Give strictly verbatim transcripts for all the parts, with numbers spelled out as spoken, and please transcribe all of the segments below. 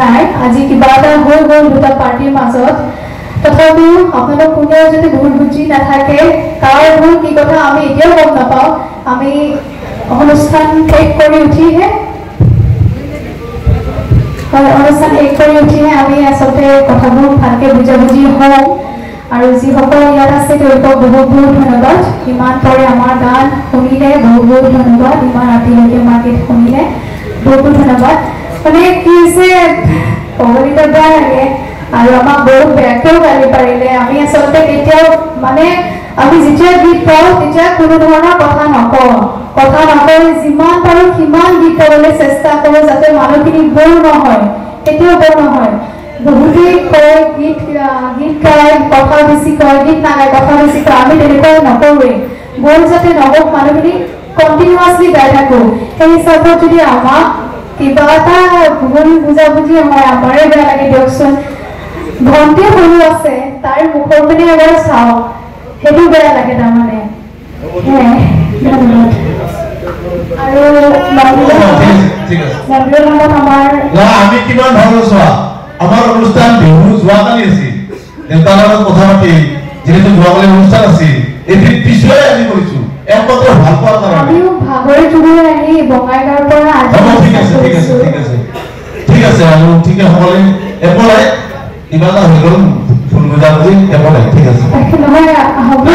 নাই আজি কিবা এটা হৈ গ'ল দুটা পাৰ্টিৰ মাজত তথাপিও আপোনালোক কোনেও যদি ভুল বুজি নাথাকে কাৰ ভুল কি কথা আমি এতিয়াও গম নাপাওঁ আমি অনুষ্ঠান শেষ কৰি উঠিহে অনুষ্ঠান শেষ কৰি উঠিহে আমি আচলতে কথাবোৰ ভালকৈ বুজাবুজি হওঁ আৰু যিসকল ইয়াত আছে তেওঁলোকক বহুত বহুত ধন্যবাদ ইমান পৰে আমাৰ গান শুনিলে বহুত বহুত ধন্যবাদ ইমান ৰাতিলৈকে মাৰ্কেট শুনিলে বহুত বহুত ধন্যবাদ মানে কি হৈছে ক'বলৈ বেয়া লাগে আৰু আমাক বহুত বেয়াকেও গালি পাৰিলে আমি আচলতে কেতিয়াও মানে আমি যেতিয়া গীত গাওঁ তেতিয়া কোনো ধৰণৰ কথা নকওঁ কথা নকওঁ যিমান পাৰোঁ সিমান গীত গাবলৈ চেষ্টা কৰোঁ যাতে মানুহখিনি বৰ নহয় কেতিয়াও বৰ নহয় বহুতেই কয় গীত গীত গায় কথা বেছি কয় গীত নাগায় কথা বেছি কয় আমি তেনেকুৱা নকৰোঁৱেই বৰ যাতে নহওক মানুহখিনি কণ্টিনিউৱাছলি গাই থাকোঁ সেই হিচাপত যদি আমাক কিবা এটা ভুল বুজাবুজি হয় আমাৰে বেয়া লাগে দিয়কচোন ভণ্টি সৰু আছে তাৰ মুখৰ পিনে এবাৰ চাওক সেইটো বেয়া লাগে তাৰমানে আৰু আমাৰ আমি কিমান ভাল চোৱা আমাৰ অনুষ্ঠান বিহু যোৱাকালি আছিল দেউতাৰ লগত কথা পাতি যিহেতু যোৱাকালি অনুষ্ঠান আছিল এদিন পিছুৱাই আমি কৰিছোঁ একমাত্ৰ ভাল পোৱাৰ কাৰণে আমিও ভাগৰি জুগৰি আহি বঙাইগাঁৱৰ পৰা আজি ঠিক আছে ঠিক আছে ঠিক আছে ঠিক আছে আৰু ঠিক আছে সকলোৱে এপলাই কিবা এটা হৈ গ'ল ফুল বুজাবুজি এপলাই ঠিক আছে নহয় হ'ব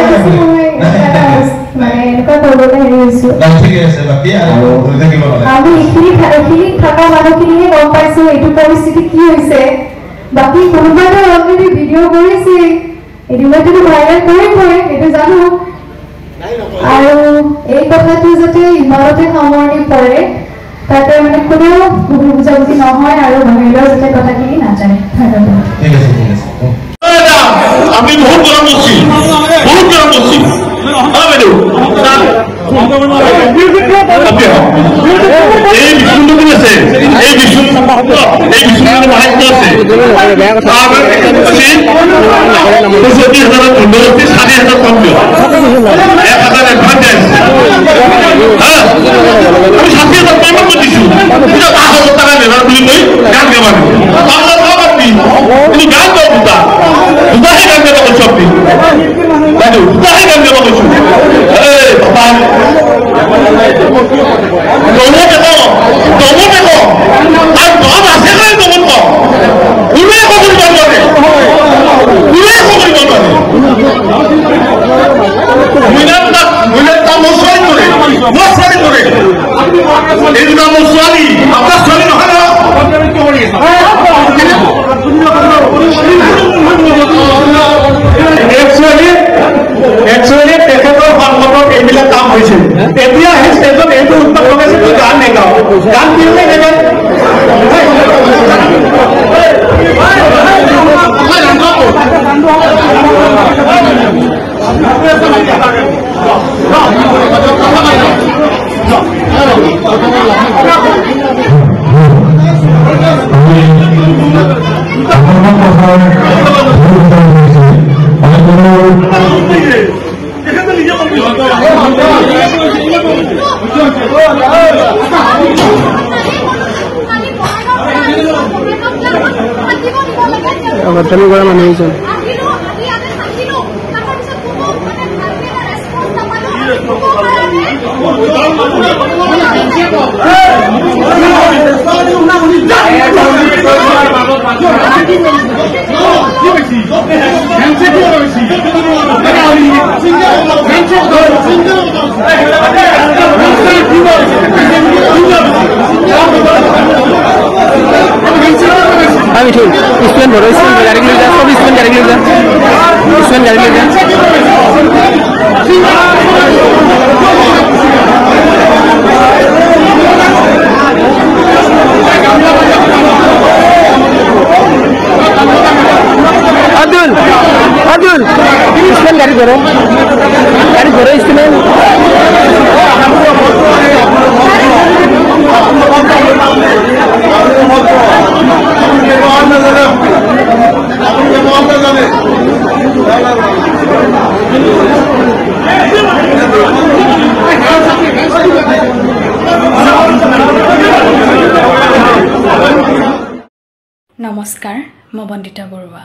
মানে এনেকুৱা কৰিবলৈ হেৰি হৈছোঁ ঠিক আছে বাকী আৰু থাকিব লাগে আমি এইখিনি এইখিনি থকা মানুহখিনিহে গম পাইছোঁ এইটো পৰিস্থিতি কি হৈছে বাকী কোনোবাইতো অলৰেডি ভিডিঅ' কৰিছে এদিনতো ভাইৰেল কৰিবই সেইটো জানো আৰু এই কথাটো যাতে ইমানতে সামৰণি পৰে তাতে মানে কোনেও ভুল বুজাবুজি নহয় আৰু বাহিৰৰ যাতে কথাখিনি নাজানে ধন্যবাদ ঠিক আছে ঠিক আছে আমি বহুত গৰম করছি বহুত গরম করছি এই বিষ্ণু আছে এই বিষ্ণু এই বিষ্ণু মাহাত্ম আছে পঁয়ষট্টি হাজার পনেরোটি ষাটি হাজার কমপ্লিট এক হাজার অ্যাডভান্টেজ হ্যাঁ আমি ষাটি হাজার পেমেন্ট করে দিচ্ছি পাঁচ হাজার টাকা নেবার বুলি কই গান গাবার পাঁচ হাজার টাকা পাবি তুমি গান গাও দুটা দুটাই গান গাবা করছো আপনি দাদু দুটাই গান গাবা করছো এই বাবা দমো দেখো দমো দেখো আর দম আছে নাই দমো তো উড়ে কবুল করবে উড়ে কবুল করবে মিনার না মিনার তা মশাই করে মশাই করে এই দুটা মশাই আপনার শরীর হয় না একচুয়ালি একচুয়ালি তেখেতৰ সংগঠনত এইবিলাক কাম হৈছে এতিয়া সেই ষ্টেজত এইটো উত্তৰ লগাইছে গান নেগাও গান কিনে নেগাও Tadi gua mana itu? Kami tuh, Islam baru Islam dari Indonesia, so Islam dari Indonesia, Islam dari Indonesia. Adul, Adul, Islam dari Goro, dari Goro Islam. নমস্কাৰ, মই বন্দিতা বৰুৱা।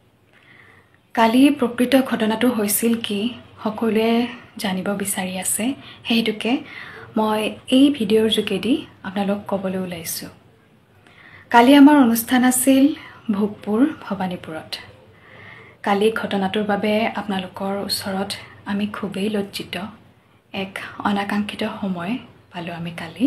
কালি প্ৰকৃত ঘটনাটো হৈছিল কি সকলোৱে জানিব বিচাৰি আছে, সেইটোকে মই এই ভিডিঅ'ৰ যোগেদি আপোনালোক ক'বলৈ ওলাইছোঁ। কালি আমাৰ অনুষ্ঠান আছিল ভোগপুৰ ভৱানীপুৰত। কালি ঘটনাটোৰ বাবে আপোনালোকৰ ওচৰত আমি খুবেই লজ্জিত। এক অনাকাংক্ষিত সময় পালোঁ আমি কালি।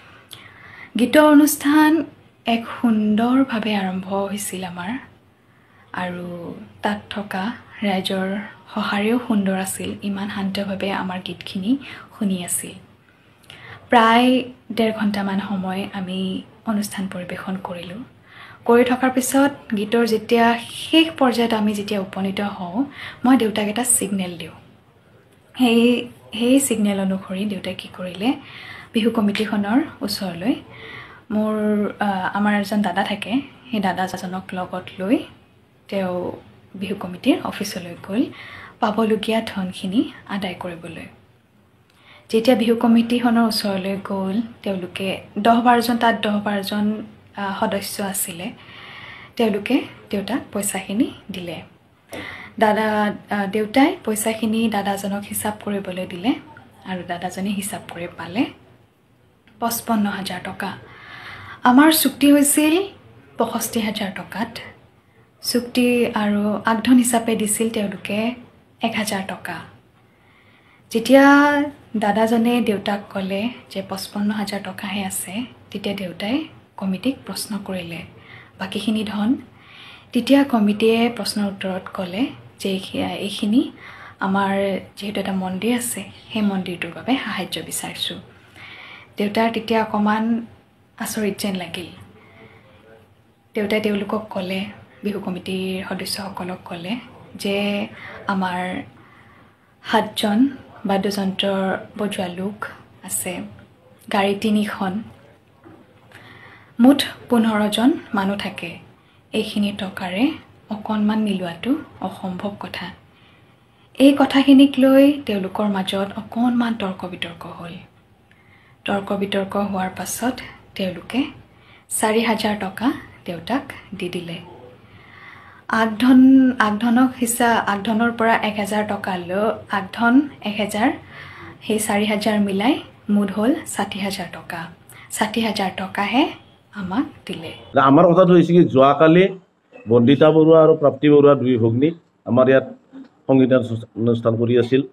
গীতৰ অনুষ্ঠান এক সুন্দৰভাৱে আৰম্ভ হৈছিল আমাৰ, আৰু তাত থকা ৰাইজৰ সঁহাৰিও সুন্দৰ আছিল। ইমান শান্তভাৱে আমাৰ গীতখিনি শুনি আছিল। প্ৰায় ডেৰ ঘণ্টামান সময় আমি অনুষ্ঠান পৰিৱেশন কৰিলোঁ। কৰি থকাৰ পিছত গীতৰ যেতিয়া শেষ পৰ্যায়ত আমি যেতিয়া উপনীত হওঁ, মই দেউতাক এটা ছিগনেল দিওঁ। সেই সেই ছিগনেল অনুসৰি দেউতাই কি কৰিলে, বিহু কমিটিখনৰ ওচৰলৈ মোৰ আমাৰ এজন দাদা থাকে, সেই দাদাজনক লগত লৈ তেওঁ বিহু কমিটিৰ অফিচলৈ গ'ল পাবলগীয়া ধনখিনি আদায় কৰিবলৈ। যেতিয়া বিহু কমিটিখনৰ ওচৰলৈ গ'ল, তেওঁলোকে দহ বাৰজন তাত দহ বাৰজন সদস্য আছিলে, তেওঁলোকে দেউতাক পইচাখিনি দিলে। দাদা দেউতাই পইচাখিনি দাদাজনক হিচাপ কৰিবলৈ দিলে, আৰু দাদাজনে হিচাপ কৰি পালে পঁচপন্ন হাজাৰ টকা। আমাৰ চুক্তি হৈছিল পঁয়ষষ্ঠি হাজাৰ টকাত। চুক্তি আৰু আগধন হিচাপে দিছিল তেওঁলোকে এক হাজাৰ টকা। যেতিয়া দাদাজনে দেউতাক ক'লে যে পঁচপন্ন হাজাৰ টকাহে আছে, তেতিয়া দেউতাই কমিটিক প্ৰশ্ন কৰিলে বাকীখিনি ধন। তেতিয়া কমিটিয়ে প্ৰশ্নৰ উত্তৰত ক'লে যে এইখিনি আমাৰ যিহেতু এটা মন্দিৰ আছে, সেই মন্দিৰটোৰ বাবে সাহাৰ্য বিচাৰিছোঁ। দেউতাৰ তেতিয়া অকণমান আচৰিত যেন লাগিল। দেউতাই তেওঁলোকক ক'লে, বিহু কমিটিৰ সদস্যসকলক ক'লে যে আমাৰ সাতজন বাদ্যযন্ত্ৰ বজোৱা লোক আছে, গাড়ী তিনিখন, মুঠ পোন্ধৰজন মানুহ থাকে। এইখিনি টকাৰে অকণমান মিলোৱাটো অসম্ভৱ কথা। এই কথাখিনিক লৈ তেওঁলোকৰ মাজত অকণমান তৰ্ক বিতৰ্ক হ'ল। তৰ্ক বিতৰ্ক হোৱাৰ পাছত তেওঁলোকে চাৰি হাজাৰ টকা দেউতাক দি দিলে। আগধন আগধনক হিচা আগধনৰ পৰা এক হাজাৰ টকা লৈ আগধন এক হাজাৰ, সেই চাৰি হাজাৰ মিলাই মুঠ হ'ল ষাঠি হাজাৰ টকা। ষাঠি হাজাৰ টকাহে আমাক দিলে। আমাৰ কথাটো হৈছে কি, যোৱাকালি বন্দিতা বৰুৱা আৰু প্ৰাপ্তি বৰুৱা দুই ভগ্নী আমাৰ ইয়াত সংগীত অনুষ্ঠান কৰি আছিল।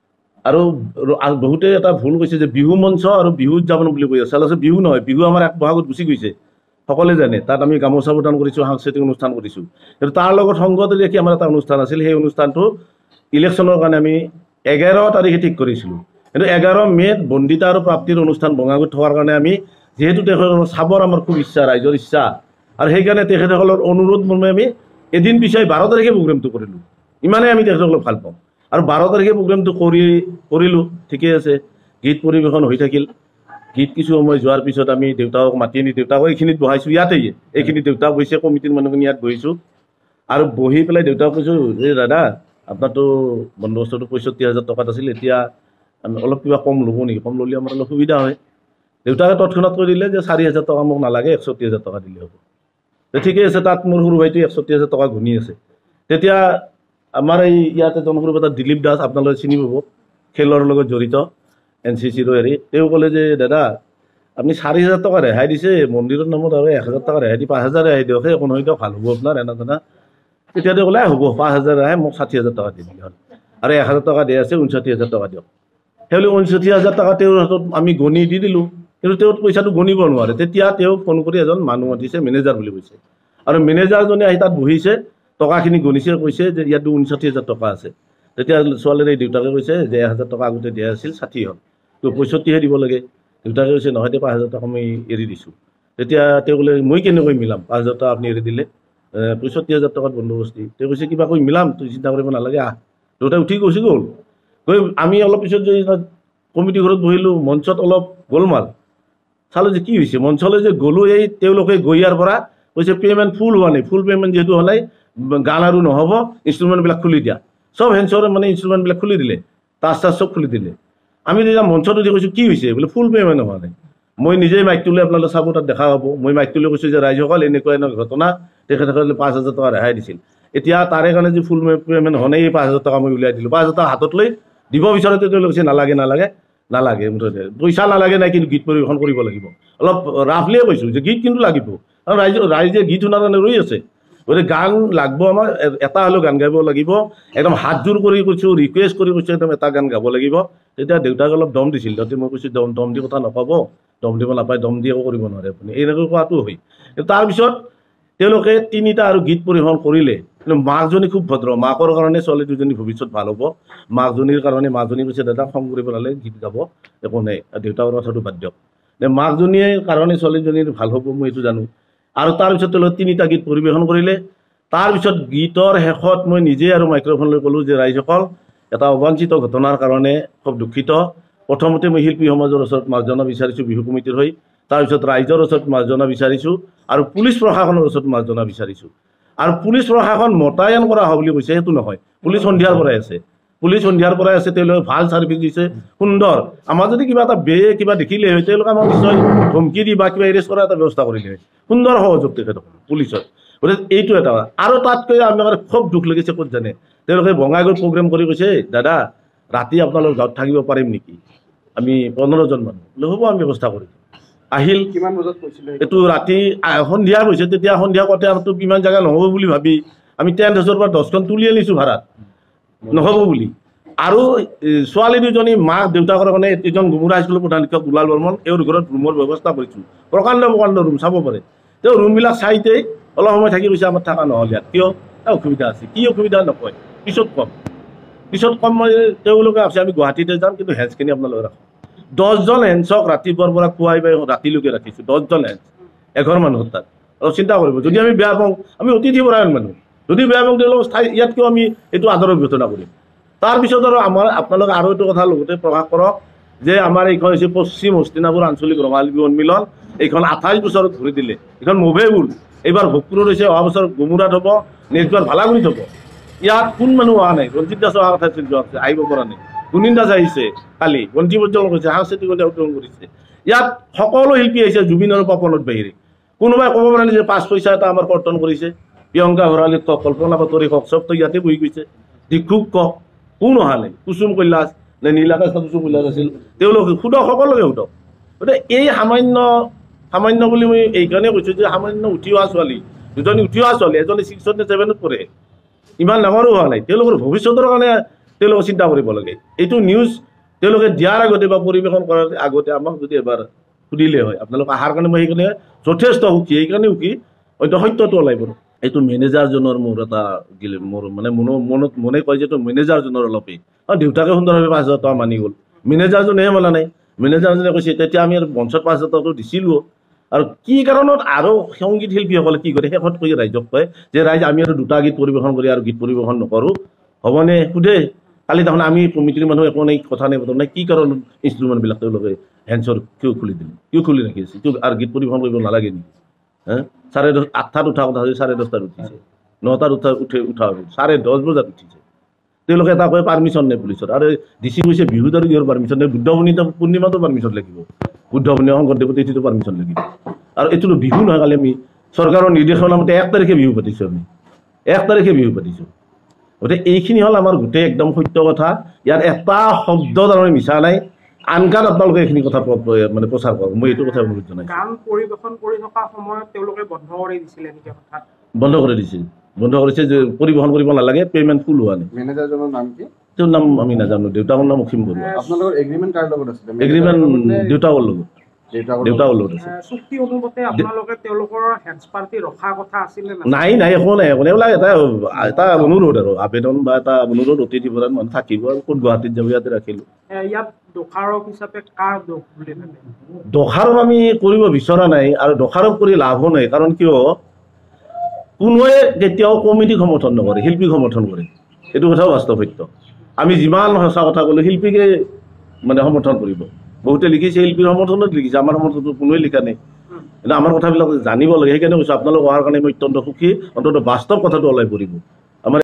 আৰু বহুতে এটা ভুল কৈছে যে বিহু মঞ্চ আৰু বিহু উদযাপন বুলি কৈ আছে। আচলতে বিহু নহয়, বিহু আমাৰ এক বহাগত গুচি গৈছে, সকলোৱে জানে। তাত আমি গামোচা প্ৰদান কৰিছোঁ, সাংস্কৃতিক অনুষ্ঠান কৰিছোঁ। কিন্তু তাৰ লগত সংগতি ৰাখি আমাৰ এটা অনুষ্ঠান আছিল। সেই অনুষ্ঠানটো ইলেকশ্যনৰ কাৰণে আমি এঘাৰ তাৰিখে ঠিক কৰিছিলোঁ। কিন্তু এঘাৰ মে'ত বন্দিতা আৰু প্ৰাপ্তিৰ অনুষ্ঠান বঙাইগাঁৱত থকাৰ কাৰণে আমি, যিহেতু তেখেতসকলক চাবৰ আমাৰ খুব ইচ্ছা, ৰাইজৰ ইচ্ছা, আৰু সেইকাৰণে তেখেতসকলৰ অনুৰোধ মৰ্মে আমি এদিন পিছাই বাৰ তাৰিখে প্ৰগ্ৰেমটো কৰিলোঁ। ইমানেই আমি তেখেতসকলক ভাল পাওঁ। আৰু বাৰ তাৰিখে প্ৰগ্ৰেমটো কৰি কৰিলোঁ, ঠিকেই আছে। গীত পৰিৱেশন হৈ থাকিল। গীত কিছু সময় যোৱাৰ পিছত আমি দেউতাকক মাতি আনি দেউতাকক এইখিনিত বহাইছোঁ, ইয়াতেই এইখিনিত দেউতাক বহিছে, কমিটিৰ মানুহখিনি ইয়াত বহিছোঁ। আৰু বহি পেলাই দেউতাক কৈছোঁ, এই দাদা আপোনাৰতো বন্দবস্তটো পঁয়ষষ্ঠি হাজাৰ টকাত আছিল, এতিয়া অলপ কিবা কম ল'ব নেকি? কম ল'লে আমাৰ অলপ সুবিধা হয়। দেউতাকে তৎক্ষণাত কৈ দিলে যে চাৰি হাজাৰ টকা মোক নালাগে, একষষ্ঠি হাজাৰ টকা দিলে হ'ব। ঠিকেই আছে। তাত মোৰ সৰু ভাইটোৱে একষষ্ঠি হাজাৰ টকা ঘূনি আছে। তেতিয়া আমাৰ এই ইয়াতে জনসংযোগ এটা দিলীপ দাস, আপোনালোকে চিনি পাব, খেলৰ লগত জড়িত, এন চি চিৰো হেৰি, তেওঁ ক'লে যে দাদা আপুনি চাৰি হাজাৰ টকা ৰেহাই দিছে, মন্দিৰৰ নামত আৰু এক হাজাৰ টকা ৰেহাই দি পাঁচ হাজাৰ ৰেহাই দিয়ক, সেই একো নহয় দিয়ক, ভাল হ'ব আপোনাৰ এনে তেনে। তেতিয়া তেওঁ ক'লে হ'ব, পাঁচ হাজাৰ ৰেহাই, মোক ষাঠি হাজাৰ টকা দি দিলে হ'ল, আৰু এক হাজাৰ টকা দিয়া আছে, ঊনষাঠি হাজাৰ টকা দিয়ক। সেইবুলি ঊনষাঠি হাজাৰ টকা তেওঁৰ হাতত আমি গণি দি দিলোঁ। কিন্তু তেওঁ পইচাটো গণিব নোৱাৰে। তেতিয়া তেওঁ ফোন কৰি এজন মানুহ মাতিছে, মেনেজাৰ বুলি কৈছে, আৰু মেনেজাৰজনে আহি তাত বহিছে, টকাখিনি গণিছে, কৈছে যে ইয়াতো ঊনষাঠি হাজাৰ টকা আছে। তেতিয়া ছোৱালীৰ এই দেউতাকে কৈছে যে এক হাজাৰ টকা আগতে দিয়া আছিল, ষাঠি হ'ল, তো পঁয়ষষ্ঠিহে দিব লাগে। দেউতাকে কৈছে নহয়, এতিয়া পাঁচ হাজাৰ টকা মই এৰি দিছোঁ। তেতিয়া তেওঁ ক'লে মই কেনেকৈ মিলাম, পাঁচ হাজাৰ টকা আপুনি এৰি দিলে, পঁয়ষষ্ঠি হাজাৰ টকাত বন্দবস্তি। তেওঁ কৈছে কিবা কৈ মিলাম, তুই চিন্তা কৰিব নালাগে, আহ। দেউতাই উঠি গুচি গ'ল। গৈ আমি অলপ পিছত যদি কমিটি ঘৰত বহিলোঁ, মঞ্চত অলপ গোলমাল চালোঁ যে কি হৈছে। মঞ্চলৈ যে গ'লোঁ, এই তেওঁলোকে গৈয়াৰ পৰা কৈছে পে'মেণ্ট ফুল হোৱা নাই, ফুল পে'মেণ্ট যিহেতু হোৱা নাই, গান আৰু নহ'ব, ইনষ্ট্ৰুমেণ্টবিলাক খুলি দিয়া। চব হেঞ্চৰ মানে ইনষ্ট্ৰুমেণ্টবিলাক খুলি দিলে, তাচ চাচ চব খুলি দিলে। আমি যেতিয়া মঞ্চত উঠি কৈছোঁ কি হৈছে, বোলে ফুল পে'মেণ্ট হোৱা নাই। মই নিজেই মাইক তুলি আপোনালোকে চাব, তাত দেখা হ'ব। মই মাইক তুলি কৈছোঁ যে ৰাইজসকল এনেকুৱা এনেকুৱা ঘটনা, তেখেতসকলে পাঁচ হাজাৰ টকা ৰেহাই দিছিল। এতিয়া তাৰে কাৰণে যি ফুল পে'মেণ্ট হোৱা নাই, এই পাঁচ হাজাৰ টকা মই উলিয়াই দিলোঁ। পাঁচ হাজাৰ টকা হাতত লৈ দিব বিচাৰোঁতে তেওঁলোকে কৈছে নালাগে নালাগে নালাগে মুঠতে পইচা নালাগে নাই, কিন্তু গীত পৰিৱেশন কৰিব লাগিব। অলপ ৰাফলিয়ে কৈছোঁ যে গীত কিন্তু লাগিব, আৰু ৰাইজ ৰাইজে গীত শুনাৰ কাৰণে ৰৈ আছে। গতিকে গান লাগব, আমাৰ এটা হ'লেও গান গাব লাগিব। একদম হাতযোৰ কৰি কৈছোঁ, ৰিকুৱেষ্ট কৰি কৈছোঁ একদম এটা গান গাব লাগিব। তেতিয়া দেউতাক অলপ দম দিছিল, তাতে মই কৈছোঁ দম দম দি কথা নক'ব, দম দিব নাপায়, দম দি একো কৰিব নোৱাৰে আপুনি, এনেকৈ কোৱাটো হয়। কিন্তু তাৰপিছত তেওঁলোকে তিনিটা আৰু গীত পৰিৱেশন কৰিলে। কিন্তু মাকজনী খুব ভদ্ৰ, মাকৰ কাৰণে ছোৱালী দুজনী ভৱিষ্যত ভাল হ'ব। মাকজনীৰ কাৰণে মাকজনী কৈছে দাদা খং কৰিব নালাগে, গীত গাব, একো নাই, দেউতাকৰ কথাটো বাদ দিয়ক। মাকজনীয়ে কাৰণে ছোৱালীজনীৰ ভাল হ'ব মই এইটো জানো। আৰু তাৰপিছত তেওঁলোকে তিনিটা গীত পৰিৱেশন কৰিলে। তাৰপিছত গীতৰ শেষত মই নিজে আৰু মাইক্ৰফোন লৈ ক'লোঁ যে ৰাইজসকল, এটা অবাঞ্ছিত ঘটনাৰ কাৰণে খুব দুখিত। প্ৰথমতে মই শিল্পী সমাজৰ ওচৰত মাৰ্জনা বিচাৰিছোঁ বিহু কমিটিৰ হৈ, তাৰপিছত ৰাইজৰ ওচৰত মাৰ্জনা বিচাৰিছোঁ, আৰু পুলিচ প্ৰশাসনৰ ওচৰত মাৰ্জনা বিচাৰিছোঁ। আৰু পুলিচ প্ৰশাসন মোতায়েন কৰা হ'ব বুলি কৈছে, সেইটো নহয়। পুলিচ সন্ধিয়াৰ পৰাই আছে, পুলিচ সন্ধিয়াৰ পৰাই আছে। তেওঁলোকে ভাল ছাৰ্ভিচ দিছে, সুন্দৰ। আমাৰ যদি কিবা এটা বেয়ে কিবা দেখিলে হয়, তেওঁলোকে আমাক নিশ্চয় ধমকি দি বা কিবা এৰেষ্ট কৰাৰ এটা ব্যৱস্থা কৰিলে হয়। সুন্দৰ সহযোগ তেখেতসকল পুলিচৰ। গতিকে এইটো এটা। আৰু তাতকৈ আমাৰ খুব দুখ লাগিছে ক'ত জানে, তেওঁলোকে বঙাইগাঁৱত প্ৰগ্ৰেম কৰি কৈছে দাদা ৰাতি আপোনালোক গাঁৱত থাকিব পাৰিম নেকি, আমি পোন্ধৰজন মানুহ বোলে হ'ব, আমি ব্যৱস্থা কৰিম। আহিল, কিমান বজাত কৈছিলে এইটো ৰাতি সন্ধিয়া কৈছে। তেতিয়া সন্ধিয়া কওঁতে আমাৰতো কিমান জেগা নহ'ব বুলি ভাবি আমি টেণ্ট হাউচৰ পৰা দহখন তুলি আনিছোঁ ভাড়াত, নহ'ব বুলি। আৰু ছোৱালী দুজনী মাক দেউতাকৰ কাৰণে এজন গুমুৰা হাইস্কুলৰ প্ৰধান শিক্ষক দুলাল বৰ্মন, এওঁৰ ঘৰত ৰুমৰ ব্যৱস্থা কৰিছোঁ, প্ৰকাণ্ড প্ৰকাণ্ড ৰুম চাব পাৰে। তেওঁ ৰুমবিলাক চাইতেই অলপ সময় থাকি কৈছে আমাৰ থকা নহ'ল ইয়াত, কিয় অসুবিধা আছে, কি অসুবিধা নকয়, পিছত কম পিছত কম মই তেওঁলোকে আছে আমি গুৱাহাটীতে যাম, কিন্তু হেঞ্চখিনি আপোনালোকে ৰাখক। দহজন হেঞ্চক ৰাতিপুৱাৰ পৰা খুৱাই বাই ৰাতিলৈকে ৰাখিছোঁ, দহজন হেঞ্চ এঘৰ মানুহৰ তাত। অলপ চিন্তা কৰিব, যদি আমি বেয়া পাওঁ, আমি অতিথি পৰায়ণ মানুহ, যদি বেয়া পাওঁ তেওঁলোকক ঠাই ইয়াতকেও আমি এইটো আদৰৰ ঘটনা কৰিম। তাৰপিছত আৰু আমাৰ আপোনালোকে আৰু এইটো কথা লগতে প্ৰকাশ কৰক যে আমাৰ এইখন হৈছে পশ্চিম হস্তিনাপুৰ আঞ্চলিক ৰঙালী বিহু সন্মিলন। এইখন আঠাইছ বছৰত ঘূৰি দিলে, এইখন মুভেবুল। এইবাৰ ভোগপুৰত হৈছে, অহা বছৰ গুমুৰাত হ'ব, নেক্সট বাৰ ভালাগুৰিত হ'ব। ইয়াত কোন মানুহ অহা নাই, ৰঞ্জিত দাস অহা কথা আছিল, যোৱা আহিব পৰা নাই। গুণীন দাস আহিছে কালি, বন্তি প্ৰজ্বলন কৰিছে, সাংস্কৃতিক উদ্যোগ কৰিছে। ইয়াত সকলো শিল্পী আহিছে জুবিন আৰু পাপনৰ বাহিৰে। কোনোবাই ক'ব পৰা নাই যে পাঁচ পইচা এটা আমাৰ কৰ্তন কৰিছে। প্ৰিয়ংকা ভৰালীক কওক, কল্পনা বাতৰি কওক, চবতো ইয়াতে বহি গৈছে। দীক্ষুক কওক, কোন অহা নাই। কুসুম কৈলাশ নে নীলাকাশ কুসুম কৈলাশ আছিল, তেওঁলোকে সোধক, সকলোকে সোধক। গতিকে এই সামান্য সামান্য বুলি মই এইকাৰণে কৈছোঁ যে সামান্য উঠি অহা ছোৱালী দুজনী, উঠি অহা ছোৱালী এজনী ছিক্সত নে ছেভেনত পঢ়ে, ইমান ডাঙৰো হোৱা নাই। তেওঁলোকৰ ভৱিষ্যতৰ কাৰণে তেওঁলোকে চিন্তা কৰিব লাগে। এইটো নিউজ তেওঁলোকে দিয়াৰ আগতে বা পৰিৱেশন কৰাৰ আগতে আমাক যদি এবাৰ সুধিলে হয়, আপোনালোক অহাৰ কাৰণে মই সেইকাৰণে যথেষ্ট সুখী, সেইকাৰণে সুখী হয়তো সত্যটো ওলাই পৰে। এইটো মেনেজাৰজনৰ মোৰ এটা মোৰ মানে মনো মনত মনে কয় যে এইটো মেনেজাৰজনৰ অলপেই, আৰু দেউতাকে সুন্দৰভাৱে পাঁচ হাজাৰ টকা মানি গ'ল, মেনেজাৰজনেহে মানা নাই। মেনেজাৰজনে কৈছে তেতিয়া আমি আৰু মঞ্চত পাঁচ হাজাৰ টকাটো দিছিলোঁ। আৰু কি কাৰণত আৰু সংগীত শিল্পীসকলে কি কৰে, শেষত কৈ ৰাইজক কয় যে ৰাইজ আমি আৰু দুটা গীত পৰিৱেশন কৰি আৰু গীত পৰিৱেশন নকৰোঁ, হ'বনে সোধে। কালি দেখোন আমি কমিটিৰ মানুহ একো নাই, কথা নাই বতৰা নাই, কি কাৰণত ইনষ্ট্ৰুমেণ্টবিলাক তেওঁলোকে হেঞ্চৰ কিয় খুলি দিলে, কিয় খুলি ৰাখিছে, কিয় আৰু গীত পৰিৱেশন কৰিব নালাগে নেকি? হা, চাৰে দহ আঠটাত উঠা কথা হৈছে, চাৰে দহটাত উঠিছে, নটাত উঠা উঠে উঠা হ'ব, চাৰে দহ বজাত উঠিছে। তেওঁলোকে এটা কয় পাৰ্মিশ্যন নাই পুলিচৰ, আৰু ডি চি কৈছে বিহুত আৰু কিহৰ পাৰ্মিশ্যন নাই, বুদ্ধ পূৰ্ণিমা পূৰ্ণিমাতো পাৰ্মিশ্যন লাগিব, বুদ্ধ পূৰ্ণিমা শংকৰদেৱৰ তিথিটো পাৰ্মিশ্যন লাগিব। আৰু এইটোতো বিহু নহয়, কালি আমি চৰকাৰৰ নিৰ্দেশনা মতে এক তাৰিখে বিহু পাতিছোঁ, আমি এক তাৰিখে বিহু পাতিছোঁ। গতিকে এইখিনি হ'ল আমাৰ গোটেই একদম সত্য কথা, ইয়াত এটা শব্দ তাৰমানে মিছা নাই। আনকান আপোনালোকে এইখিনি কথা মানে প্ৰচাৰ কৰক, মই এইটো কথা অনুৰোধ জনাইছোঁ। গান পৰিৱেশন কৰি থকা সময়ত তেওঁলোকে বন্ধ কৰি দিছিলে নেকি? হঠাৎ বন্ধ কৰি দিছিল, বন্ধ কৰিছে যে পৰিৱেশন কৰিব নালাগে, পে'মেণ্ট ফুল হোৱা নাই। মেনেজাৰজনৰ নাম কি? তেওঁৰ নাম আমি নাজানো, দেউতাকৰ নাম অসীম বৰুৱা। আপোনালোকৰ এগ্ৰিমেণ্ট কাৰ লগত আছিলে? এগ্ৰিমেণ্ট দেউতাকৰ লগত, দেউতাকৰ লগত আছে। চুক্তি অনুমতে আপোনালোকে তেওঁলোকৰ হেণ্ডছ পাৰ্টি ৰখাৰ কথা আছিলে? নাই নাই, একো নাই, একো নাই। এইবিলাক এটা এটা অনুৰোধ আৰু আবেদন বা এটা অনুৰোধ, অতিথি প্ৰধান মানুহ থাকিব আৰু ক'ত গুৱাহাটীত যাব, ইয়াতে ৰাখিলোঁ। ইয়াত দোষাৰোপ হিচাপে কাৰ দোষ বুলি ভাবে? দোষাৰোপ আমি কৰিব বিচৰা নাই, আৰু দোষাৰোপ কৰি লাভো নাই। কাৰণ কিয়, কোনোৱে কেতিয়াও কমিটিক সমৰ্থন নকৰে, শিল্পীক সমৰ্থন কৰে, এইটো কথাও বাস্তৱ সত্য। আমি যিমান সঁচা কথা ক'লোঁ, শিল্পীকে মানে সমৰ্থন কৰিব। বহুতে লিখিছে শিল্পীৰ সমৰ্থনত লিখিছে, আমাৰ সমৰ্থনটো কোনোৱে লিখা নাই। কিন্তু আমাৰ কথাবিলাক জানিব লাগে, সেইকাৰণে কৈছোঁ আপোনালোক অহাৰ কাৰণে মই অত্যন্ত সুখী, অন্তত বাস্তৱ কথাটো ওলাই পৰিব।